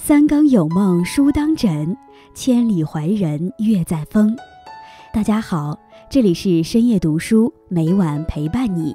三更有梦书当枕，千里怀人月在风。大家好，这里是深夜读书，每晚陪伴你。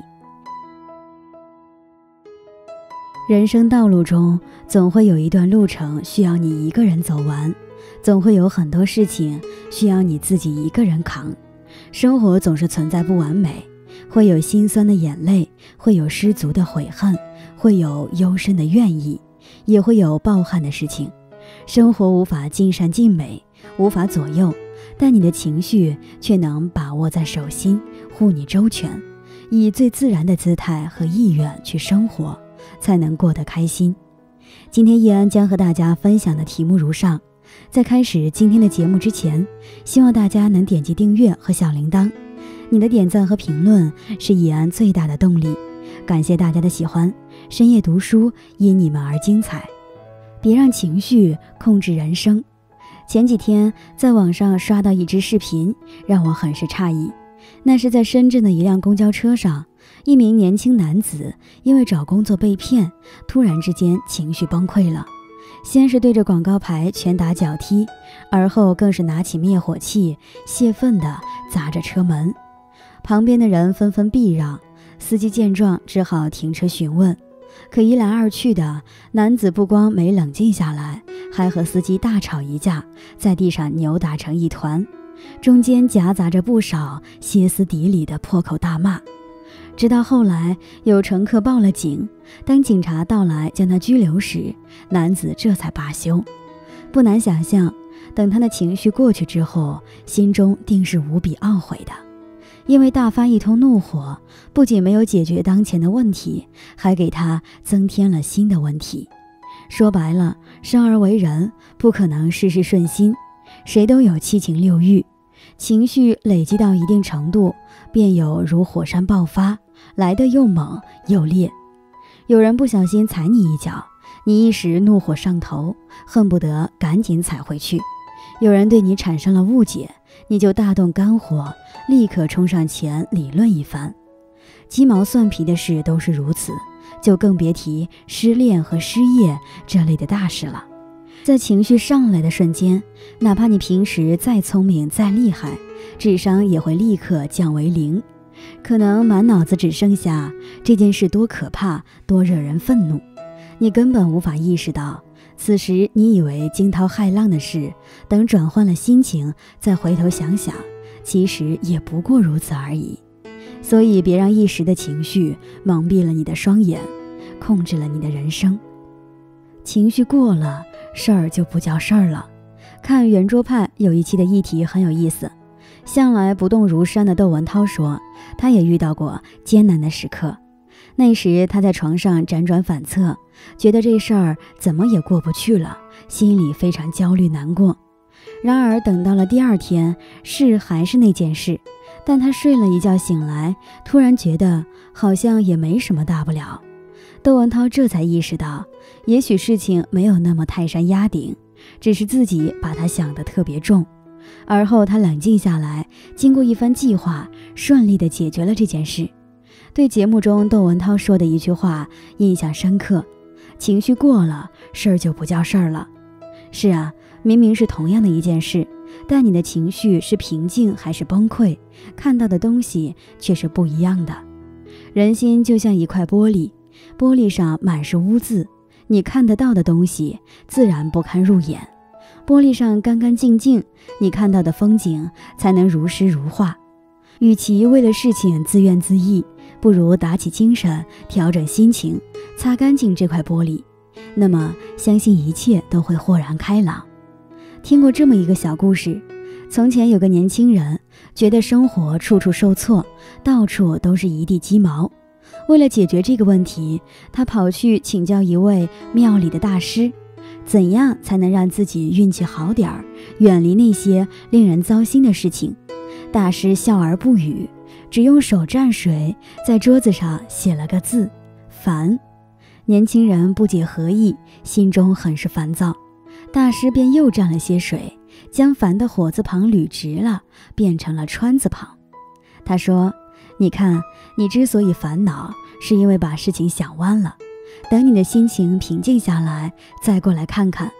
人生道路中，总会有一段路程需要你一个人走完，总会有很多事情需要你自己一个人扛。生活总是存在不完美，会有心酸的眼泪，会有失足的悔恨，会有幽深的怨意，也会有抱憾的事情。生活无法尽善尽美，无法左右，但你的情绪却能把握在手心，护你周全，以最自然的姿态和意愿去生活，才能过得开心。今天易安将和大家分享的题目如上。在开始今天的节目之前，希望大家能点击订阅和小铃铛，你的点赞和评论是易安最大的动力。感谢大家的喜欢，深夜读书因你们而精彩。别让情绪控制人生。前几天在网上刷到一支视频，让我很是诧异。那是在深圳的一辆公交车上，一名年轻男子因为找工作被骗，突然之间情绪崩溃了。先是对着广告牌拳打脚踢，而后更是拿起灭火器泄愤地砸着车门。旁边的人纷纷避让，司机见状只好停车询问。可一来二去的，男子不光没冷静下来，还和司机大吵一架，在地上扭打成一团，中间夹杂着不少歇斯底里的破口大骂。直到后来有乘客报了警，当警察到来将他拘留时，男子这才罢休。不难想象，等他的情绪过去之后，心中定是无比懊悔的。因为大发一通怒火，不仅没有解决当前的问题，还给他增添了新的问题。说白了，生而为人，不可能事事顺心，谁都有七情六欲，情绪累积到一定程度，便有如火山爆发，来得又猛又烈。有人不小心踩你一脚，你一时怒火上头，恨不得赶紧踩回去。有人对你产生了误解，你就大动肝火，立刻冲上前理论一番。鸡毛蒜皮的事都是如此，就更别提失恋和失业这类的大事了。在情绪上来的瞬间，哪怕你平时再聪明再厉害，智商也会立刻降为0，可能满脑子只剩下这件事多可怕，多惹人愤怒。你根本无法意识到，此时你以为惊涛骇浪的事，等转换了心情再回头想想，其实也不过如此而已。所以别让一时的情绪蒙蔽了你的双眼，控制了你的人生。情绪过了，事儿就不叫事儿了。看圆桌派有一期的议题很有意思，向来不动如山的窦文涛说，他也遇到过艰难的时刻。那时他在床上辗转反侧，觉得这事儿怎么也过不去了，心里非常焦虑难过。然而等到了第二天，事还是那件事，但他睡了一觉醒来，突然觉得好像也没什么大不了。窦文涛这才意识到，也许事情没有那么泰山压顶，只是自己把它想得特别重。而后他冷静下来，经过一番计划，顺利地解决了这件事。对节目中窦文涛说的一句话印象深刻，情绪过了，事儿就不叫事儿了。是啊，明明是同样的一件事，但你的情绪是平静还是崩溃，看到的东西却是不一样的。人心就像一块玻璃，玻璃上满是污渍，你看得到的东西自然不堪入眼。玻璃上干干净净，你看到的风景才能如诗如画。与其为了事情自怨自艾，不如打起精神，调整心情，擦干净这块玻璃，那么相信一切都会豁然开朗。听过这么一个小故事，从前有个年轻人，觉得生活处处受挫，到处都是一地鸡毛。为了解决这个问题，他跑去请教一位庙里的大师，怎样才能让自己运气好点儿，远离那些令人糟心的事情。大师笑而不语，只用手蘸水，在桌子上写了个字：烦。年轻人不解何意，心中很是烦躁。大师便又蘸了些水，将烦的火字旁捋直了，变成了川字旁。他说，你看，你之所以烦恼，是因为把事情想弯了。等你的心情平静下来，再过来看看，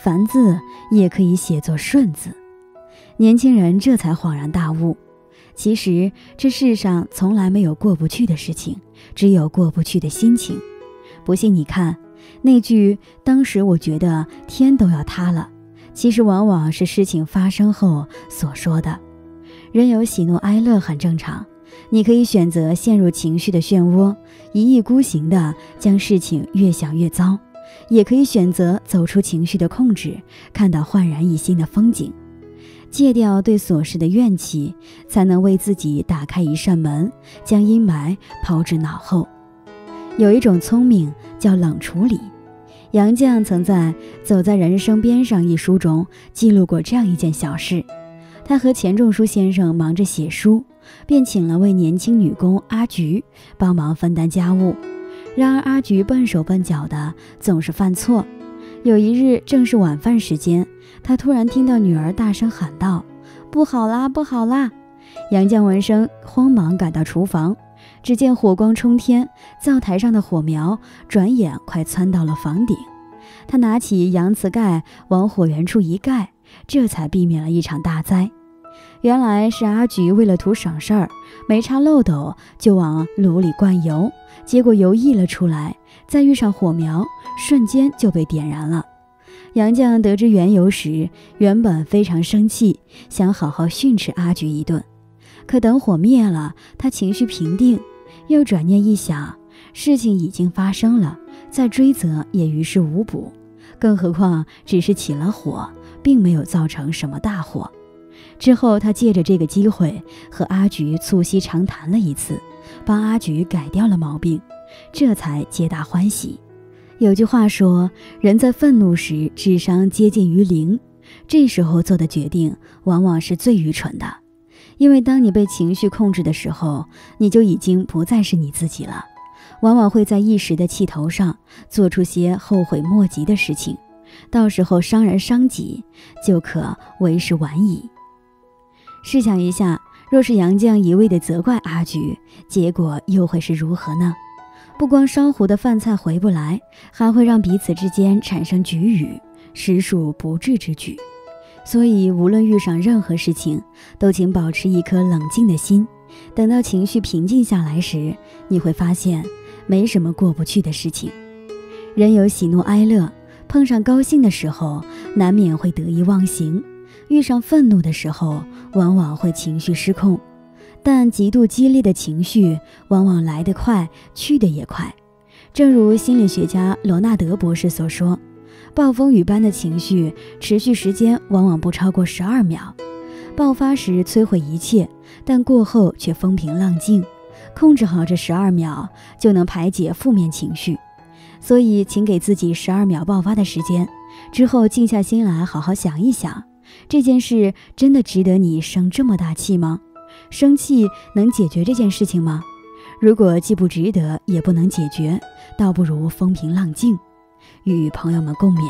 凡字也可以写作顺字。年轻人这才恍然大悟，其实这世上从来没有过不去的事情，只有过不去的心情。不信你看，那句当时我觉得天都要塌了，其实往往是事情发生后所说的。人有喜怒哀乐很正常，你可以选择陷入情绪的漩涡，一意孤行地将事情越想越糟，也可以选择走出情绪的控制，看到焕然一新的风景。戒掉对琐事的怨气，才能为自己打开一扇门，将阴霾抛之脑后。有一种聪明叫冷处理。杨绛曾在《走在人生边上》一书中记录过这样一件小事。他和钱钟书先生忙着写书，便请了位年轻女工阿菊帮忙分担家务。然而阿菊笨手笨脚的，总是犯错。有一日正是晚饭时间，他突然听到女儿大声喊道：“不好啦，不好啦！”杨绛闻声慌忙赶到厨房，只见火光冲天，灶台上的火苗转眼快窜到了房顶。他拿起洋瓷盖往火源处一盖，这才避免了一场大灾。原来是阿菊为了图省事儿，没插漏斗就往炉里灌油，结果油溢了出来，再遇上火苗，瞬间就被点燃了。杨绛得知缘由时，原本非常生气，想好好训斥阿菊一顿。可等火灭了，他情绪平定，又转念一想，事情已经发生了，再追责也于事无补，更何况只是起了火，并没有造成什么大祸。之后他借着这个机会和阿菊促膝长谈了一次，帮阿菊改掉了毛病，这才皆大欢喜。有句话说，人在愤怒时智商接近于零，这时候做的决定往往是最愚蠢的。因为当你被情绪控制的时候，你就已经不再是你自己了，往往会在一时的气头上做出些后悔莫及的事情，到时候伤人伤己，就可为时晚矣。试想一下，若是杨绛一味地责怪阿菊，结果又会是如何呢？不光烧糊的饭菜回不来，还会让彼此之间产生龃龉，实属不智之举。所以无论遇上任何事情，都请保持一颗冷静的心，等到情绪平静下来时，你会发现没什么过不去的事情。人有喜怒哀乐，碰上高兴的时候难免会得意忘形，遇上愤怒的时候往往会情绪失控，但极度激烈的情绪往往来得快，去得也快。正如心理学家罗纳德博士所说，暴风雨般的情绪持续时间往往不超过12秒，爆发时摧毁一切，但过后却风平浪静。控制好这12秒，就能排解负面情绪。所以请给自己12秒爆发的时间，之后静下心来好好想一想，这件事真的值得你生这么大气吗？生气能解决这件事情吗？如果既不值得也不能解决，倒不如风平浪静。与朋友们共勉。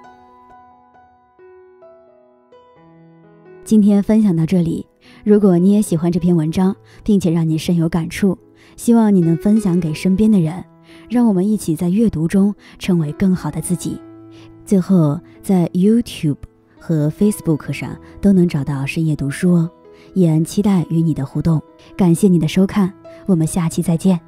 今天分享到这里，如果你也喜欢这篇文章，并且让你深有感触，希望你能分享给身边的人，让我们一起在阅读中成为更好的自己。最后，在 YouTube 和 Facebook 上都能找到深夜读书哦，也期待与你的互动。感谢你的收看，我们下期再见。